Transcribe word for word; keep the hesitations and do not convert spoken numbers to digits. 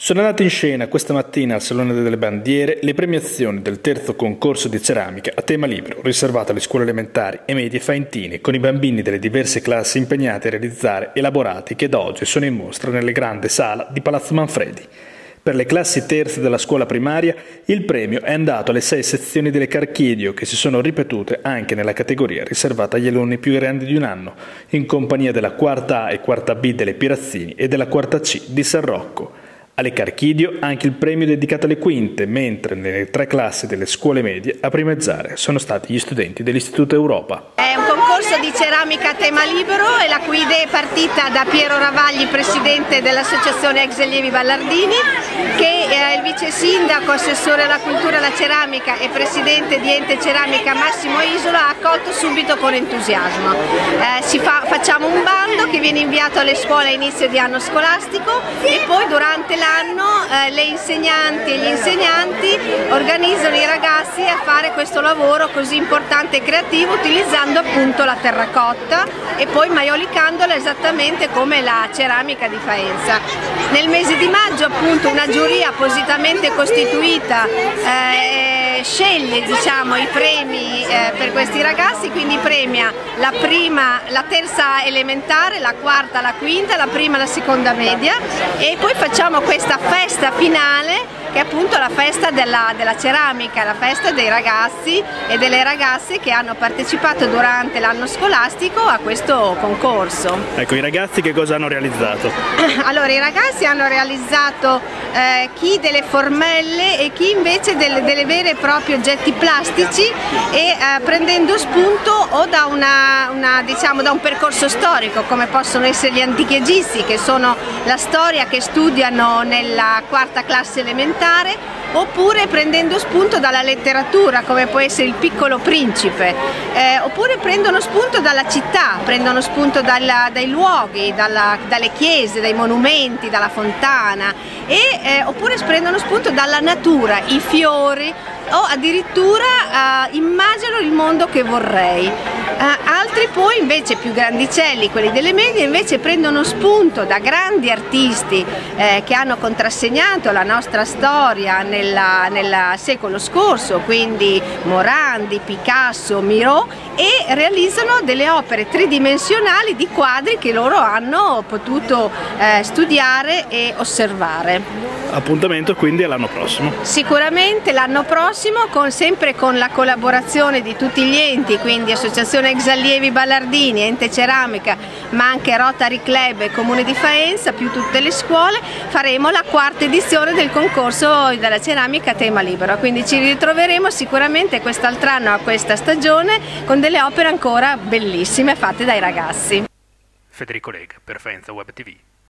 Sono andate in scena questa mattina al Salone delle Bandiere le premiazioni del terzo concorso di ceramica a tema libero riservato alle scuole elementari e medie faentine, con i bambini delle diverse classi impegnati a realizzare elaborati che da oggi sono in mostra nelle grandi sala di Palazzo Manfredi. Per le classi terze della scuola primaria il premio è andato alle sei sezioni delle Carchidio, che si sono ripetute anche nella categoria riservata agli alunni più grandi di un anno, in compagnia della quarta A e quarta B delle Pirazzini e della quarta C di San Rocco. Alle Carchidio anche il premio dedicato alle quinte, mentre nelle tre classi delle scuole medie a primeggiare sono stati gli studenti dell'Istituto Europa. È un concorso di ceramica a tema libero e la cui idea è partita da Piero Ravagli, presidente dell'Associazione Ex Allievi Ballardini, che è il vice sindaco, assessore alla cultura e alla ceramica e presidente di Ente Ceramica Massimo Isola, ha accolto subito con entusiasmo. Eh, si fa, facciamo un bando che viene inviato alle scuole a inizio di anno scolastico e poi durante l'anno eh, le insegnanti e gli insegnanti organizzano i ragazzi a fare questo lavoro così importante e creativo, utilizzando appunto la terracotta e poi maiolicandola esattamente come la ceramica di Faenza. Nel mese di maggio appunto una giuria appositamente costituita eh, sceglie diciamo, i premi eh, per questi ragazzi, quindi premia la prima, la terza elementare, la quarta, la quinta, la prima e la seconda media, e poi facciamo questa festa finale che è appunto la festa della, della ceramica, la festa dei ragazzi e delle ragazze che hanno partecipato durante l'anno scolastico a questo concorso. Ecco, i ragazzi che cosa hanno realizzato? Allora, i ragazzi hanno realizzato eh, chi delle formelle e chi invece delle, delle vere e proprie oggetti plastici, e eh, prendendo spunto o da, una, una, diciamo, da un percorso storico, come possono essere gli antichi egizi, che sono la storia che studiano nella quarta classe elementare, oppure prendendo spunto dalla letteratura, come può essere Il Piccolo Principe, eh, oppure prendono spunto dalla città, prendono spunto dalla, dai luoghi, dalla, dalle chiese, dai monumenti, dalla fontana, e, eh, oppure prendono spunto dalla natura, i fiori, o addirittura uh, immagino il mondo che vorrei. Uh, altri poi invece più grandicelli, quelli delle medie, invece prendono spunto da grandi artisti eh, che hanno contrassegnato la nostra storia nella, nel secolo scorso, quindi Morandi, Picasso, Miró, e realizzano delle opere tridimensionali di quadri che loro hanno potuto eh, studiare e osservare. Appuntamento quindi all'anno prossimo. Sicuramente l'anno prossimo, con, sempre con la collaborazione di tutti gli enti, quindi Associazione Ex Allievi Ballardini, Ente Ceramica, ma anche Rotary Club e Comune di Faenza, più tutte le scuole, faremo la quarta edizione del concorso della ceramica a tema libero, quindi ci ritroveremo sicuramente quest'altro anno a questa stagione con delle opere ancora bellissime fatte dai ragazzi. Federico Lega per Faenza Web T V.